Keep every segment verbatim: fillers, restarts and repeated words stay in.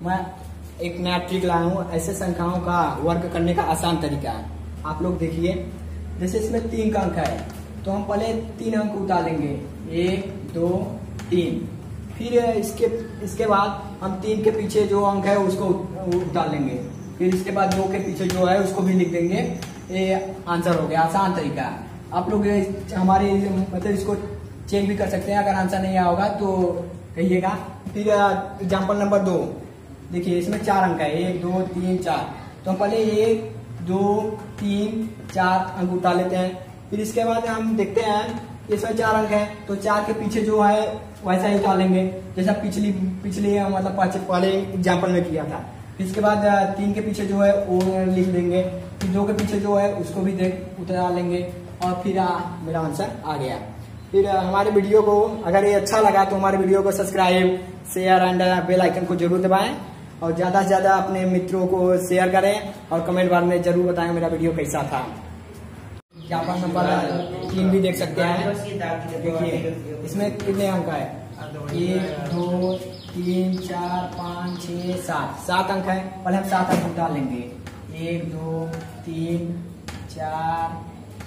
मैं एक नया ट्रिक लाया हूँ, ऐसे संख्याओं का वर्क करने का आसान तरीका है। आप लोग देखिए, जैसे इसमें तीन का अंक है तो हम पहले तीन अंक उतारेंगे, एक दो तीन। फिर इसके इसके बाद हम तीन के पीछे जो अंक है उसको उतार लेंगे। फिर इसके बाद दो के पीछे जो है उसको भी लिख देंगे। ये आंसर हो गया, आसान तरीका है। आप लोग हमारे मतलब इसको चेक भी कर सकते हैं, अगर आंसर नहीं आया होगा तो कहिएगा। फिर एग्जाम्पल नंबर दो, देखिए इसमें चार अंक है, एक दो तीन चार। तो हम पहले एक दो तीन चार अंक उतार लेते हैं। फिर इसके बाद हम देखते हैं इसमें चार अंक है तो चार के पीछे जो है वैसा ही उतार लेंगे जैसा पिछली पिछली मतलब पहले एग्जाम्पल में किया था। फिर इसके बाद तीन के पीछे जो है वो लिख देंगे। फिर दो के पीछे जो है उसको भी देख उतार लेंगे और फिर आ, मेरा आंसर आ गया। फिर हमारे वीडियो को अगर ये अच्छा लगा तो हमारे वीडियो को subscribe share and bell icon को जरूर दबाएं और ज्यादा से ज्यादा अपने मित्रों को शेयर करें और कमेंट बार में जरूर बताएं मेरा वीडियो कैसा था। एग्जाम्पल नंबर तीन भी देख सकते हैं। देखिए इसमें कितने अंक है, एक दो तीन चार पाँच छः सात सात अंक है। पहले हम सात अंक उतार लेंगे, एक दो तीन चार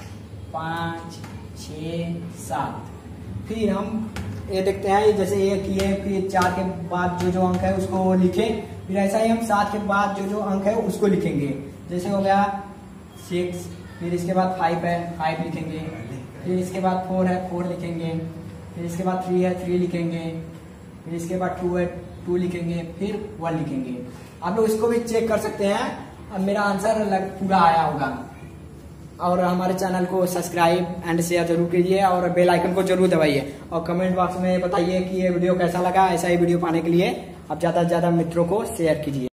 पाँच छः सात। फिर हम ये देखते हैं जैसे ये किए, फिर चार के बाद जो जो अंक है उसको लिखें। फिर ऐसा ही हम सात के बाद जो जो अंक है उसको लिखेंगे। जैसे हो गया सिक्स, फिर इसके बाद फाइव है फाइव लिखेंगे। फिर इसके बाद फोर है फोर लिखेंगे। फिर इसके बाद थ्री है थ्री लिखेंगे। फिर इसके बाद टू है टू लिखेंगे। फिर वन लिखेंगे। आप लोग इसको भी चेक कर सकते हैं। अब मेरा आंसर पूरा आया होगा। और हमारे चैनल को सब्सक्राइब एंड शेयर जरूर कीजिए और बेल आइकन को जरूर दबाइए और कमेंट बॉक्स में बताइए कि ये वीडियो कैसा लगा। ऐसा ही वीडियो पाने के लिए आप ज्यादा से ज्यादा मित्रों को शेयर कीजिए।